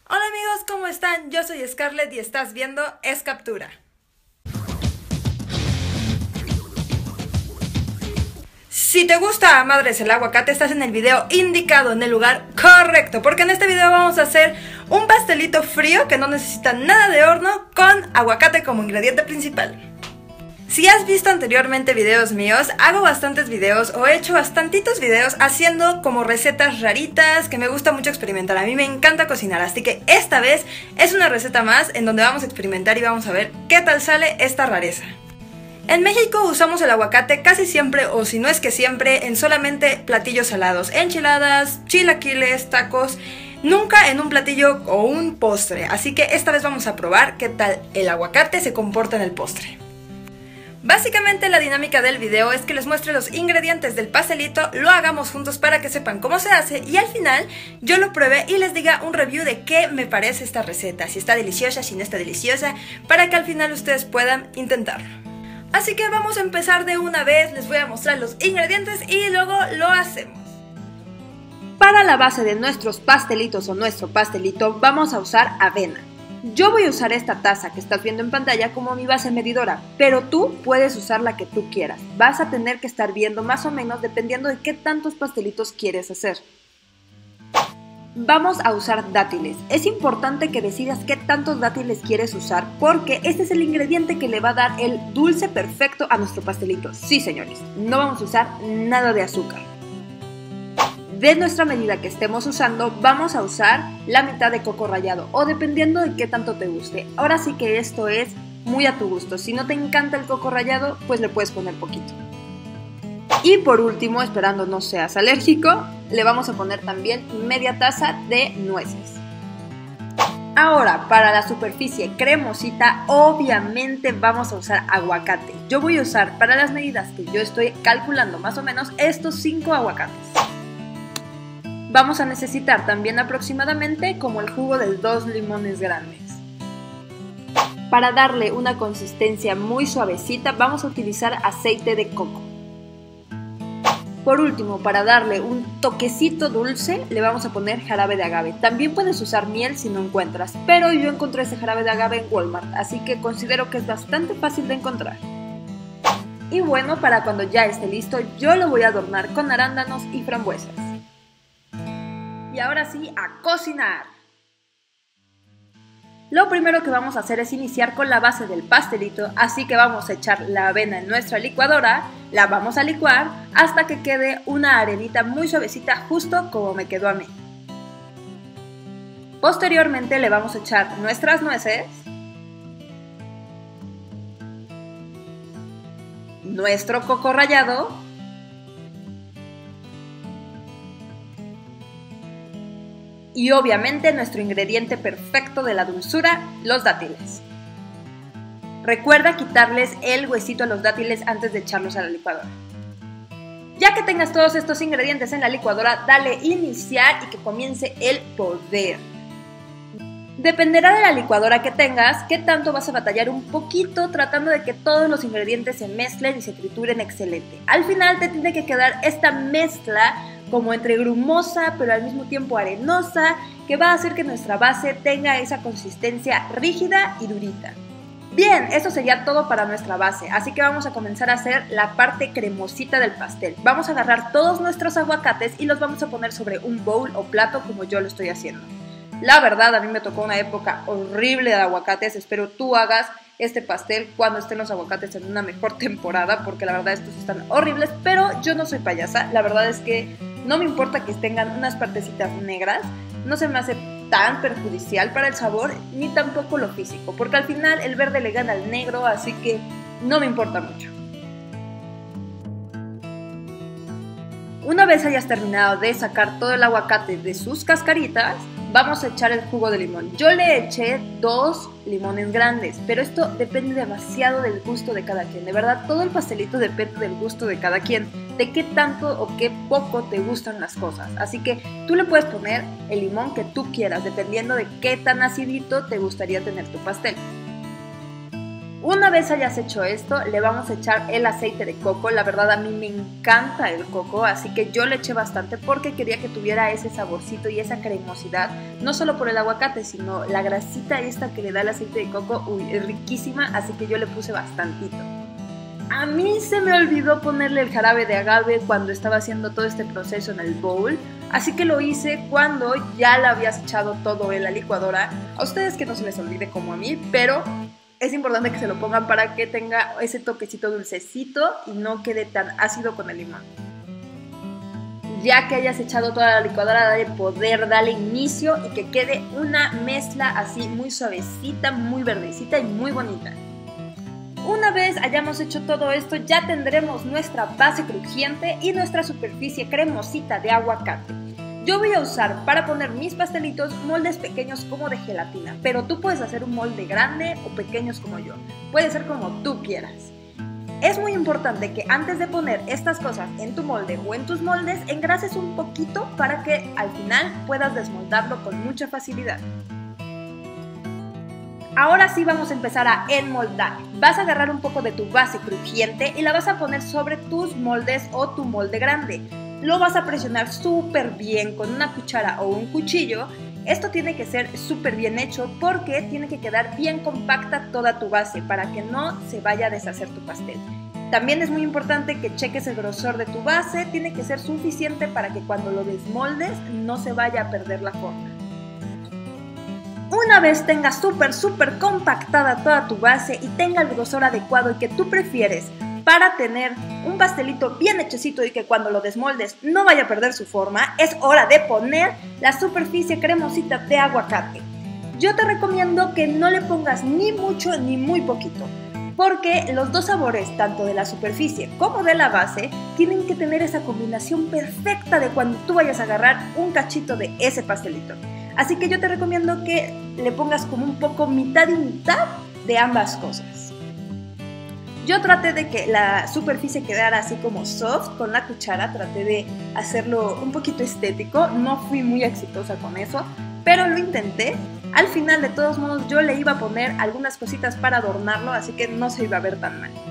Hola amigos, ¿cómo están? Yo soy Scarlett y estás viendo Es Captura. Si te gusta a madres el aguacate, estás en el video indicado, en el lugar correcto, porque en este video vamos a hacer un pastelito frío que no necesita nada de horno con aguacate como ingrediente principal. Si has visto anteriormente videos míos, hago bastantes videos o he hecho bastantitos videos haciendo como recetas raritas que me gusta mucho experimentar. A mí me encanta cocinar, así que esta vez es una receta más en donde vamos a experimentar y vamos a ver qué tal sale esta rareza. En México usamos el aguacate casi siempre, o si no es que siempre, en solamente platillos salados, enchiladas, chilaquiles, tacos, nunca en un platillo o un postre. Así que esta vez vamos a probar qué tal el aguacate se comporta en el postre. Básicamente la dinámica del video es que les muestre los ingredientes del pastelito, lo hagamos juntos para que sepan cómo se hace y al final yo lo pruebe y les diga un review de qué me parece esta receta, si está deliciosa, si no está deliciosa, para que al final ustedes puedan intentarlo. Así que vamos a empezar de una vez, les voy a mostrar los ingredientes y luego lo hacemos. Para la base de nuestros pastelitos o nuestro pastelito vamos a usar avena. Yo voy a usar esta taza que estás viendo en pantalla como mi base medidora, pero tú puedes usar la que tú quieras. Vas a tener que estar viendo más o menos dependiendo de qué tantos pastelitos quieres hacer. Vamos a usar dátiles. Es importante que decidas qué tantos dátiles quieres usar porque este es el ingrediente que le va a dar el dulce perfecto a nuestro pastelito. Sí, señores, no vamos a usar nada de azúcar. De nuestra medida que estemos usando, vamos a usar la mitad de coco rallado o dependiendo de qué tanto te guste. Ahora sí que esto es muy a tu gusto. Si no te encanta el coco rallado, pues le puedes poner poquito. Y por último, esperando no seas alérgico, le vamos a poner también media taza de nueces. Ahora, para la superficie cremosita, obviamente vamos a usar aguacate. Yo voy a usar, para las medidas que yo estoy calculando más o menos, estos 5 aguacates. Vamos a necesitar también aproximadamente como el jugo de 2 limones grandes. Para darle una consistencia muy suavecita vamos a utilizar aceite de coco. Por último, para darle un toquecito dulce le vamos a poner jarabe de agave. También puedes usar miel si no encuentras, pero yo encontré ese jarabe de agave en Walmart, así que considero que es bastante fácil de encontrar. Y bueno, para cuando ya esté listo, yo lo voy a adornar con arándanos y frambuesas. Y ahora sí, a cocinar. Lo primero que vamos a hacer es iniciar con la base del pastelito, así que vamos a echar la avena en nuestra licuadora, la vamos a licuar hasta que quede una arenita muy suavecita, justo como me quedó a mí. Posteriormente le vamos a echar nuestras nueces, nuestro coco rallado, y obviamente nuestro ingrediente perfecto de la dulzura, los dátiles. Recuerda quitarles el huesito a los dátiles antes de echarlos a la licuadora. Ya que tengas todos estos ingredientes en la licuadora, dale iniciar y que comience el poder. Dependerá de la licuadora que tengas, qué tanto vas a batallar un poquito tratando de que todos los ingredientes se mezclen y se trituren excelente. Al final te tiene que quedar esta mezcla como entre grumosa pero al mismo tiempo arenosa, que va a hacer que nuestra base tenga esa consistencia rígida y durita. Bien, eso sería todo para nuestra base, así que vamos a comenzar a hacer la parte cremosita del pastel. Vamos a agarrar todos nuestros aguacates y los vamos a poner sobre un bowl o plato como yo lo estoy haciendo. La verdad, a mí me tocó una época horrible de aguacates, espero tú hagas este pastel cuando estén los aguacates en una mejor temporada, porque la verdad estos están horribles, pero yo no soy payasa, la verdad es que no me importa que tengan unas partecitas negras, no se me hace tan perjudicial para el sabor, ni tampoco lo físico, porque al final el verde le gana al negro, así que no me importa mucho. Una vez hayas terminado de sacar todo el aguacate de sus cascaritas, vamos a echar el jugo de limón. Yo le eché 2 limones grandes, pero esto depende demasiado del gusto de cada quien. De verdad, todo el pastelito depende del gusto de cada quien, de qué tanto o qué poco te gustan las cosas. Así que tú le puedes poner el limón que tú quieras, dependiendo de qué tan acidito te gustaría tener tu pastel. Una vez hayas hecho esto, le vamos a echar el aceite de coco. La verdad a mí me encanta el coco, así que yo le eché bastante porque quería que tuviera ese saborcito y esa cremosidad, no solo por el aguacate, sino la grasita esta que le da el aceite de coco, uy, es riquísima, así que yo le puse bastantito. A mí se me olvidó ponerle el jarabe de agave cuando estaba haciendo todo este proceso en el bowl, así que lo hice cuando ya le habías echado todo en la licuadora. A ustedes que no se les olvide como a mí, pero es importante que se lo pongan para que tenga ese toquecito dulcecito y no quede tan ácido con el limón. Ya que hayas echado toda la licuadora, dale poder, dale inicio y que quede una mezcla así muy suavecita, muy verdecita y muy bonita. Una vez hayamos hecho todo esto, ya tendremos nuestra base crujiente y nuestra superficie cremosita de aguacate. Yo voy a usar para poner mis pastelitos moldes pequeños como de gelatina, pero tú puedes hacer un molde grande o pequeños como yo. Puede ser como tú quieras. Es muy importante que antes de poner estas cosas en tu molde o en tus moldes, engrases un poquito para que al final puedas desmoldarlo con mucha facilidad. Ahora sí vamos a empezar a enmoldar. Vas a agarrar un poco de tu base crujiente y la vas a poner sobre tus moldes o tu molde grande. Lo vas a presionar súper bien con una cuchara o un cuchillo. Esto tiene que ser súper bien hecho porque tiene que quedar bien compacta toda tu base para que no se vaya a deshacer tu pastel. También es muy importante que cheques el grosor de tu base, tiene que ser suficiente para que cuando lo desmoldes no se vaya a perder la forma. Una vez tengas súper compactada toda tu base y tenga el grosor adecuado y que tú prefieres para tener un pastelito bien hechecito y que cuando lo desmoldes no vaya a perder su forma, es hora de poner la superficie cremosita de aguacate. Yo te recomiendo que no le pongas ni mucho ni muy poquito, porque los dos sabores, tanto de la superficie como de la base, tienen que tener esa combinación perfecta de cuando tú vayas a agarrar un cachito de ese pastelito. Así que yo te recomiendo que le pongas como un poco mitad y mitad de ambas cosas. Yo traté de que la superficie quedara así como soft con la cuchara, traté de hacerlo un poquito estético, no fui muy exitosa con eso, pero lo intenté. Al final, de todos modos, yo le iba a poner algunas cositas para adornarlo, así que no se iba a ver tan mal.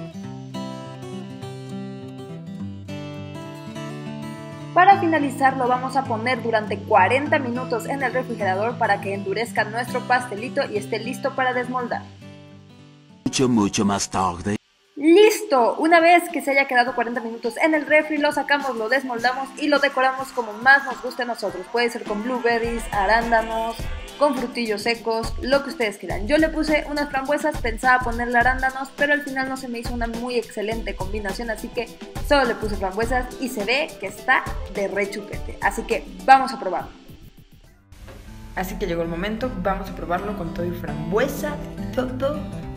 Para finalizar lo vamos a poner durante 40 minutos en el refrigerador para que endurezca nuestro pastelito y esté listo para desmoldar. Mucho más tarde. ¡Listo! Una vez que se haya quedado 40 minutos en el refri, lo sacamos, lo desmoldamos y lo decoramos como más nos guste a nosotros. Puede ser con blueberries, arándanos, con frutillos secos, lo que ustedes quieran. Yo le puse unas frambuesas, pensaba ponerle arándanos, pero al final no se me hizo una muy excelente combinación, así que solo le puse frambuesas y se ve que está de re chupete. Así que vamos a probarlo. Así que llegó el momento, vamos a probarlo con todo y frambuesa, todo.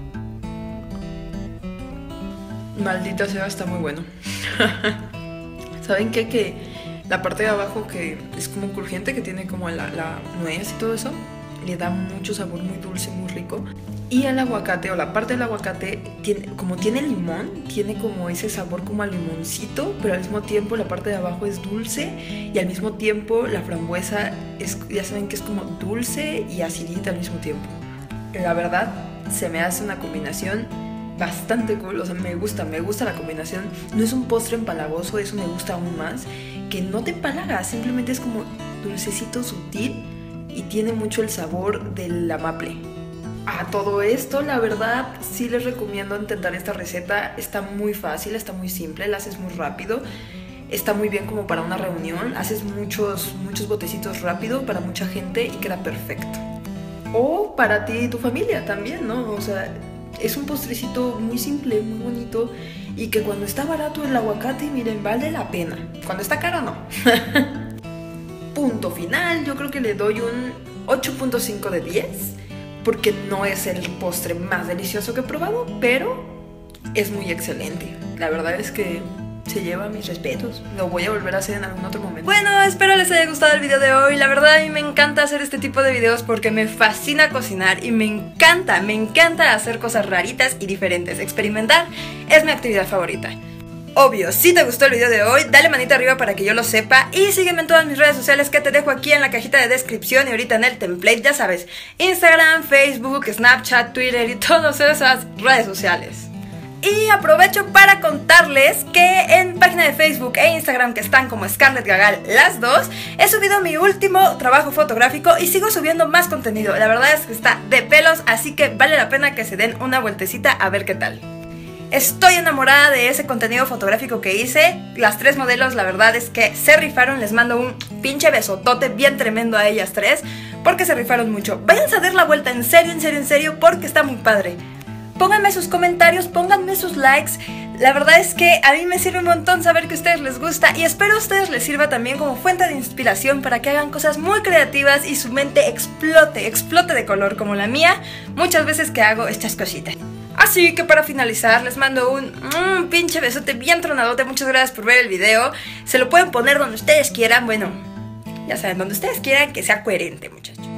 Maldita sea, está muy bueno. ¿Saben qué? Que la parte de abajo que es como crujiente, que tiene como la nuez y todo eso, le da mucho sabor, muy dulce, muy rico. Y el aguacate, o la parte del aguacate, tiene limón, tiene como ese sabor como a limoncito, pero al mismo tiempo la parte de abajo es dulce y al mismo tiempo la frambuesa ya saben que es como dulce y acidita al mismo tiempo. La verdad, se me hace una combinación bastante cool, o sea, me gusta la combinación. No es un postre empalagoso, eso me gusta aún más, que no te empalaga, simplemente es como dulcecito sutil y tiene mucho el sabor del maple. A todo esto, la verdad, sí les recomiendo intentar esta receta. Está muy fácil, está muy simple, la haces muy rápido, está muy bien como para una reunión, haces muchos botecitos rápido para mucha gente y queda perfecto. O para ti y tu familia también, ¿no? O sea, es un postrecito muy simple, muy bonito y que cuando está barato el aguacate, miren, vale la pena. Cuando está caro, no. Punto final, yo creo que le doy un 8.5 de 10 porque no es el postre más delicioso que he probado, pero es muy excelente. La verdad es que se lleva mis respetos. Lo voy a volver a hacer en algún otro momento. Bueno, espero les haya gustado el video de hoy. La verdad a mí me encanta hacer este tipo de videos porque me fascina cocinar y me encanta hacer cosas raritas y diferentes. Experimentar es mi actividad favorita. Obvio, si te gustó el video de hoy, dale manita arriba para que yo lo sepa y sígueme en todas mis redes sociales que te dejo aquí en la cajita de descripción y ahorita en el template, ya sabes, Instagram, Facebook, Snapchat, Twitter y todas esas redes sociales. Y aprovecho para contarles que en página de Facebook e Instagram, que están como Scarlett Gagal las dos, he subido mi último trabajo fotográfico y sigo subiendo más contenido. La verdad es que está de pelos, así que vale la pena que se den una vueltecita a ver qué tal. Estoy enamorada de ese contenido fotográfico que hice. Las 3 modelos, la verdad es que se rifaron. Les mando un pinche besotote bien tremendo a ellas 3, porque se rifaron mucho. Váyanse a dar la vuelta, en serio, porque está muy padre. Pónganme sus comentarios, pónganme sus likes. La verdad es que a mí me sirve un montón saber que a ustedes les gusta y espero a ustedes les sirva también como fuente de inspiración para que hagan cosas muy creativas y su mente explote de color como la mía muchas veces que hago estas cositas. Así que para finalizar les mando un pinche besote bien tronadote. Muchas gracias por ver el video. Se lo pueden poner donde ustedes quieran. Bueno, ya saben, donde ustedes quieran, que sea coherente, muchachos.